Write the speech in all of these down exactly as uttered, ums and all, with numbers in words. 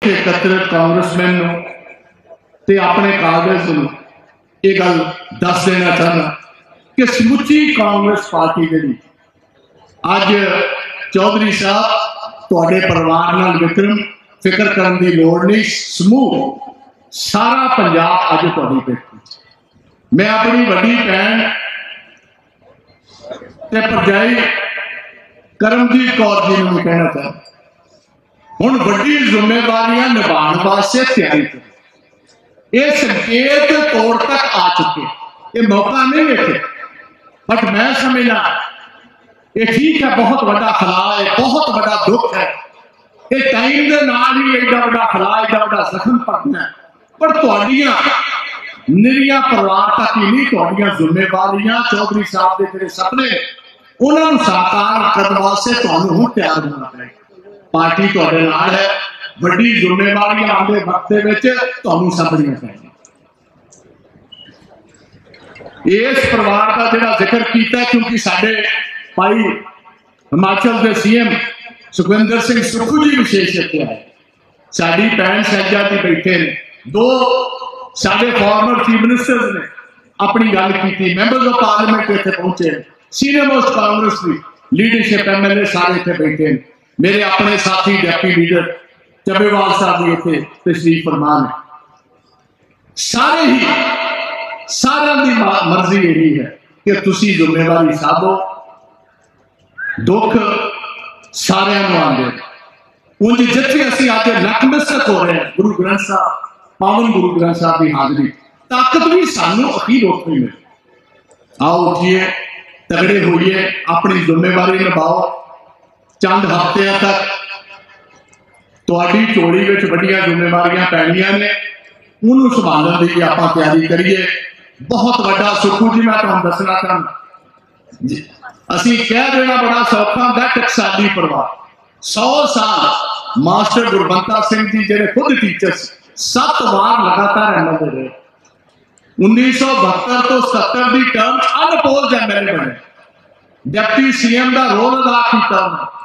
इत्थे एकत्रित कांग्रेसमैन नूं ते अपने कागज नूं ये गल दस देना चाहना कि समुची कांग्रेस पार्टी जी अज चौधरी साहब तुहाडे परिवार नाल विक्रम फिक्र करने की लोड़ नहीं, समूह सारा पंजाब अज तुहाडी पेट। मैं अपनी वड्डी भैन ते भरजाई करमजीत कौर जी नूं कहना चाहता हुण वड्डी जिम्मेवारियां निभाने वास्ते तैयारी करो। ये संकेत तौर तक आ चुके, ये मौका नहीं वेखे, बट मैं समझना ये ठीक है, बहुत बड़ा खला है, बहुत बड़ा दुख है, ये टाइम के नाल ही एडा बड़ा खला एडा बड़ा जख्म पड़ना है, पर तुहाडियां निरिया परिवार तक ही नहीं, तुहाडियां जिम्मेवारियां चौधरी साहब के जिहड़े सपने उन्होंने साकार करने वास्ते तुहानूं हुण तैयार होना पड़ेगा। पार्टी तुहाडे नाल है, वड्डी जिम्मेवारियां आने वक्त तुहानूं समझनियां पैणगीआं। इस परिवार का जिहड़ा जिक्र किया, क्योंकि साडे भाई हिमाचल के सी एम सुखविंदर सिंह सुक्खू जी विशेष इत्थे आए, साडी भैन शहजादी बैठे ने, दो साडे फॉर्मर चीफ मिनिस्टर्स ने अपनी गल की, मैंबर्स ऑफ पार्लियामेंट इत्थे पहुंचे, सीनियर मोस्ट कांग्रेस की लीडरशिप एम एल ए सारे इत्थे बैठे ने, मेरे अपने साथी डिप्टी लीडर चब्बेवाल साहब भी इत्थे तशरीफ फरमा ने। सारे ही सारा की मर्जी यही है कि तुसी जिम्मेवारी साधो, दुख सारिਆਂ ਨੂੰ आते। उंज जिथे असीं अज नतमस्तक हो रहे हैं गुरु ग्रंथ साहब, पावन गुरु ग्रंथ साहब की हाजरी, ताकत भी सानू अखीर उत्थे ही मिले। आओ उठिए, तगड़े होइए, अपनी जिम्मेवारी निभाओ। चंद हफ्ते तक तुहाडी झोली विच वड्डियां जिम्मेवारियां पैणीआं ने, उन्होंने संभालण की आपां तैयारी करिए। बहुत वड्डा सुखू जी मैं तुहानूं दसना चाहना, असीं कह देना बड़ा सौखा होंदा, टकसाली परिवार सौ साल मास्टर गुरबंता सिंह जी जिहड़े खुद टीचर सत्त बार लगातार एम एल ए रहे, उन्नीस सौ बहत्तर तो सत्तर की term unopposed M L A बने, डिप्टी सी एम का रोल अदा किया।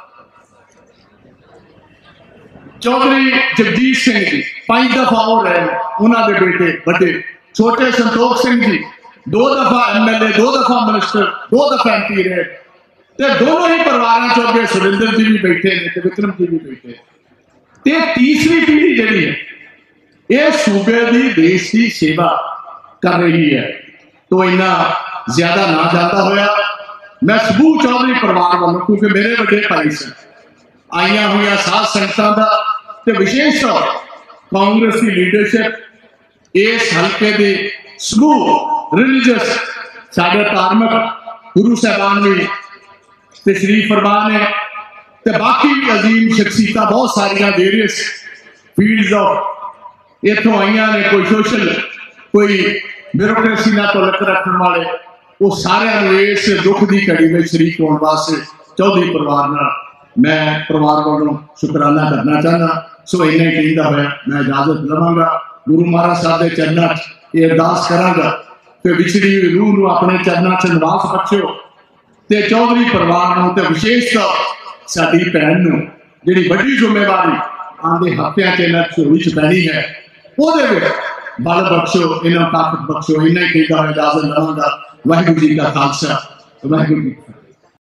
चौधरी जगजीत सिंह जी पांच दफा हो रहे, उन्होंने बेटे बड़े छोटे संतोख सिंह जी दो दफा एम एल ए, दो दफा मिनिस्टर, दो दफा एम पी रहे, ते दोनों ही परिवारों चो अगे सुरेंद्र जी भी बैठे ने, विक्रम जी भी बैठे। ते तीसरी पीढ़ी जी है ये सूबे की देश की सेवा कर रही है। तो इन्ना ज्यादा ना जाता होया मैं सबूह चौधरी परिवार वालों, क्योंकि मेरे बड़े भाई से आईया हुई साध संगतां दा ते विशेष तौर कांग्रेस की लीडरशिप इस हल्के के समूह रिलीजियस साडे धार्मिक गुरु साहबान भी तशरीफ फरमा ने, ते बाकी भी अजीम शख्सियत बहुत सारिया वेरियस फील्ड्स ऑफ इतों आईया ने, कोई सोशल कोई ब्यूरोक्रेसी ना तलक रखने वाले, वो सारे इस दुख की घड़ी में शरीक होने वास्ते चौधरी परिवार नाल मैं परिवार वालों शुकराना करना चाहना। सो इन्हें कहता हुआ मैं इजाजत लवांगा, गुरु महाराज साहब के चरणों ये अरदास करांगा कि विछड़ी हुई रूह को अपने चरणों च निवास बख्शो, ते चौधरी परिवार को ते विशेष तौर साडी भैन नूं जिहड़ी वड्डी जिम्मेवारी आंदे हफ्तियां च इन्हां झोली च पैणी है, उहदे विच बल बख्शो, इन्हां ताकत बख्शो। इन्हें कहता हुआ इजाजत लवांगा। वाहिगुरू जी का खालसा, वाहिगुरू जी।